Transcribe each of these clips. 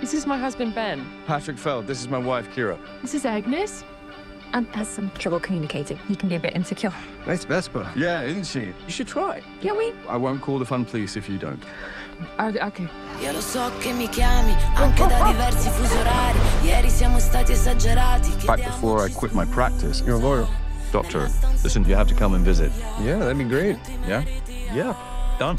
This is my husband, Ben. Patrick Feld, this is my wife, Kira. This is Agnes. And has some trouble communicating. He can be a bit insecure. Nice Vespa. Yeah, isn't she? You should try. Yeah, I won't call the fun police if you don't. Okay. Io lo so che mi chiami anche da diversi fusi orari. Ieri siamo stati esagerati. Back before I quit my practice. You're a lawyer. Doctor, listen, you have to come and visit. Yeah, that'd be great. Yeah? Yeah. Done.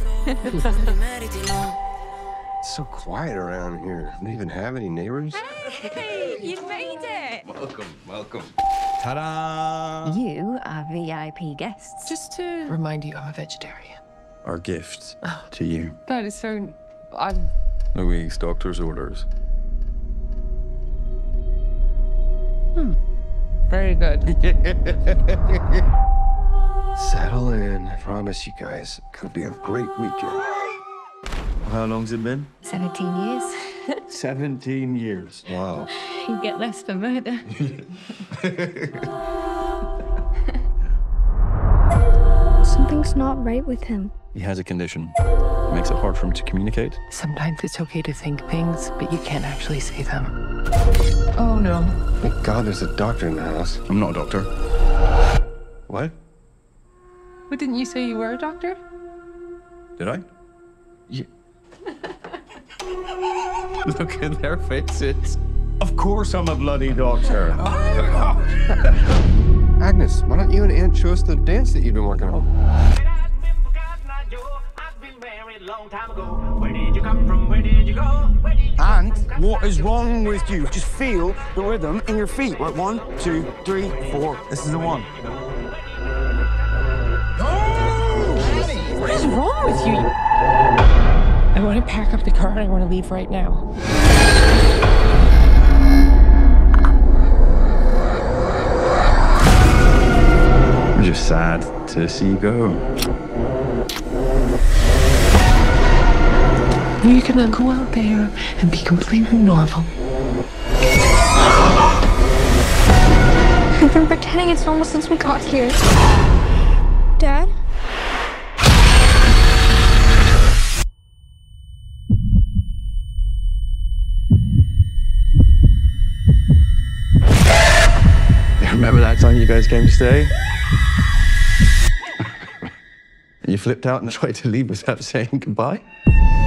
It's so quiet around here. Don't even have any neighbors. Hey, you made it! Welcome, welcome. Ta-da! You are VIP guests. Just to remind you, I'm a vegetarian. Our gift to you. That is so... Louise, doctor's orders. Very good. Settle in. I promise you guys, it could be a great weekend. How long's it been? 17 years. 17 years. Wow. You get less for murder. Something's not right with him. He has a condition. It makes it hard for him to communicate. Sometimes it's okay to think things, but you can't actually say them. Oh, no. Thank God there's a doctor in the house. I'm not a doctor. What? But didn't you say you were a doctor? Did I? Yeah. Look at their faces. Of course I'm a bloody doctor. Agnes, why don't you and Aunt show us the dance that you've been working on? And what is wrong with you? Just feel the rhythm in your feet. Right, 1, 2, 3, 4. This is the one. What is wrong with you? I want to pack up the car and I want to leave right now. I'm just sad to see you go. You're gonna go out there and be completely normal. We've been pretending it's normal since we got here. Dad? Remember that time you guys came to stay? You flipped out and tried to leave without saying goodbye?